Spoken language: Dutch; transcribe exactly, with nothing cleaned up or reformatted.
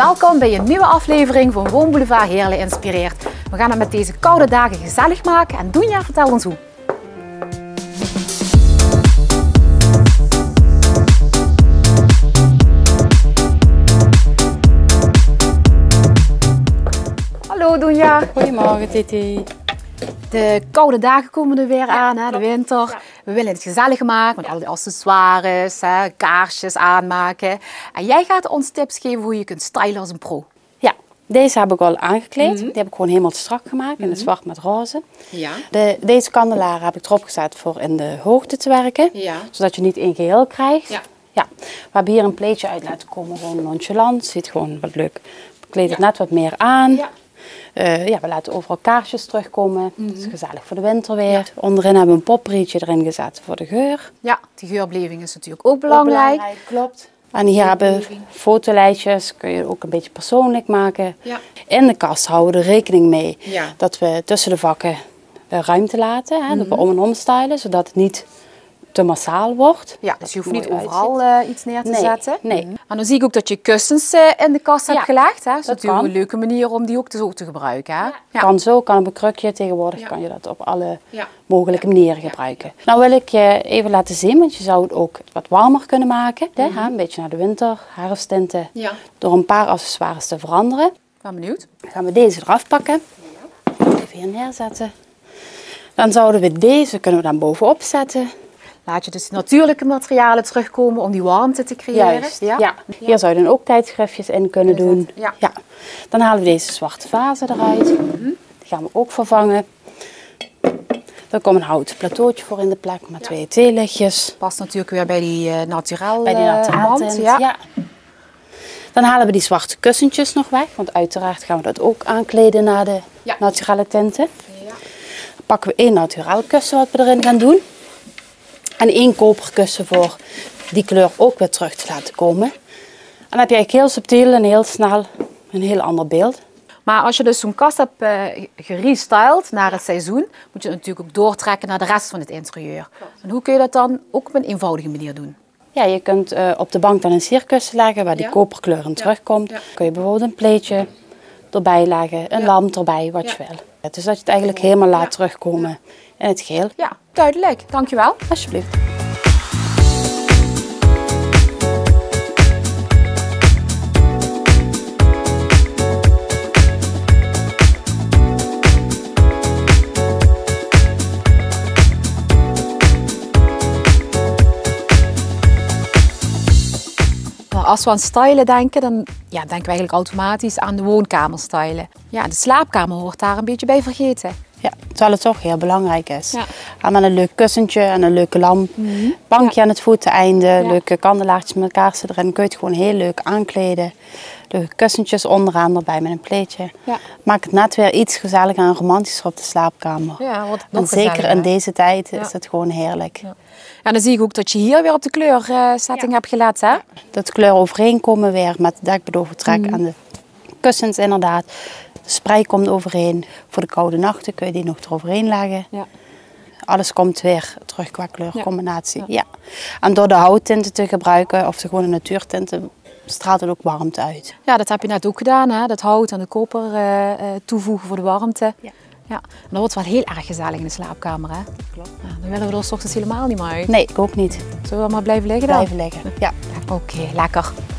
Welkom bij een nieuwe aflevering van Woonboulevard Heerlen Inspireert. We gaan het met deze koude dagen gezellig maken en Doenja vertelt ons hoe. Hallo Doenja. Goedemorgen Titi. De koude dagen komen er weer aan, hè, de winter. Ja. We willen het gezellig maken met al die accessoires, hè, kaarsjes aanmaken. En jij gaat ons tips geven hoe je kunt stylen als een pro. Ja, deze heb ik al aangekleed. Mm-hmm. Die heb ik gewoon helemaal strak gemaakt in Mm-hmm. het zwart met roze. Ja. De, deze kandelaar heb ik erop gezet voor in de hoogte te werken. Ja. Zodat je niet één geheel krijgt. Ja. Ja. We hebben hier een pleetje uit laten komen, gewoon nonchalant. Ziet gewoon wat leuk. Ik kleed het Ja. net wat meer aan. Ja. Uh, ja, we laten overal kaarsjes terugkomen. Mm-hmm. Dat is gezellig voor de winter weer. Ja. Onderin hebben we een poprietje erin gezet voor de geur. Ja, die geurbeleving is natuurlijk ook belangrijk. Ook belangrijk, klopt. En hier hebben we fotolijstjes, kun je ook een beetje persoonlijk maken. Ja. In de kast houden we er rekening mee Ja. dat we tussen de vakken ruimte laten. Hè, Mm-hmm. Dat we om en om stylen, zodat het niet te massaal wordt. Ja, dus je hoeft mooi niet overal uh, iets neer te nee, zetten. Nee. Mm-hmm. En dan zie ik ook dat je kussens uh, in de kast hebt Ja, gelegd. Hè? Dat is dat natuurlijk kan. een leuke manier om die ook te, zo te gebruiken. Hè? Ja. Ja. Kan zo, kan op een krukje. Tegenwoordig Ja. kan je dat op alle Ja. mogelijke manieren gebruiken. Nou wil ik je even laten zien, want je zou het ook wat warmer kunnen maken. Mm-hmm. Hè? Een beetje naar de winter, herfsttinten. Ja. Door een paar accessoires te veranderen. Ik ben benieuwd. Dan gaan we deze eraf pakken. Even hier neerzetten. Dan zouden we deze, kunnen we dan bovenop zetten. Laat je dus natuurlijke materialen terugkomen om die warmte te creëren. Juist, ja. ja. Hier zou je dan ook tijdschriftjes in kunnen doen. Ja. Ja. Dan halen we deze zwarte vazen eruit. Mm-hmm. Die gaan we ook vervangen. Er komt een houten plateautje voor in de plek met ja. twee theelichtjes. Past natuurlijk weer bij die uh, naturel Bij die naturel tint, ja. ja. Dan halen we die zwarte kussentjes nog weg, want uiteraard gaan we dat ook aankleden naar de ja. naturelle tinten. Ja. Dan pakken we één naturel kussen wat we erin gaan doen. En één koperkussen voor die kleur ook weer terug te laten komen. En dan heb je eigenlijk heel subtiel en heel snel een heel ander beeld. Maar als je dus zo'n kast hebt uh, gerestyled naar het seizoen, moet je het natuurlijk ook doortrekken naar de rest van het interieur. En hoe kun je dat dan ook op een eenvoudige manier doen? Ja, je kunt uh, op de bank dan een sierkussen leggen waar die ja. koperkleur in terugkomt. Ja. Kun je bijvoorbeeld een pleetje erbij leggen, een ja. lamp erbij, wat ja. je wil. Dus dat je het eigenlijk helemaal laat ja. terugkomen in het geheel. Ja, duidelijk. Dankjewel. Alsjeblieft. Als we aan stylen denken, dan ja, denken we eigenlijk automatisch aan de woonkamer stylen. Ja, de slaapkamer hoort daar een beetje bij vergeten. Ja, terwijl het toch heel belangrijk is. Ja. En met een leuk kussentje en een leuke lamp. Mm-hmm. Bankje ja. aan het voeteneinde, ja. leuke kandelaartjes met kaarsen erin. Kun je het gewoon heel leuk aankleden. De kussentjes onderaan erbij met een pleetje. Ja. Maakt het net weer iets gezelliger en romantischer op de slaapkamer. Ja, wordt nog en zeker in deze tijd ja. is het gewoon heerlijk. Ja. En dan zie ik ook dat je hier weer op de kleursetting ja. hebt gelet, hè? Dat de kleuren overeenkomen weer met het dekbedovertrek mm. en de kussens inderdaad. De sprei komt overheen. Voor de koude nachten kun je die nog eroverheen leggen. Ja. Alles komt weer terug qua kleurcombinatie. Ja. Ja. En door de houttinten te gebruiken of de gewone natuurtinten straalt het ook warmte uit. Ja, dat heb je net ook gedaan, hè? Dat hout en de koper uh, toevoegen voor de warmte. Ja. Ja, en dat wordt wel heel erg gezellig in de slaapkamer, hè? Klopt. Ja, dan willen we er 's ochtends helemaal niet meer uit. Nee, ik ook niet. Zullen we maar blijven liggen dan? Blijven liggen, ja. Oké, okay, lekker.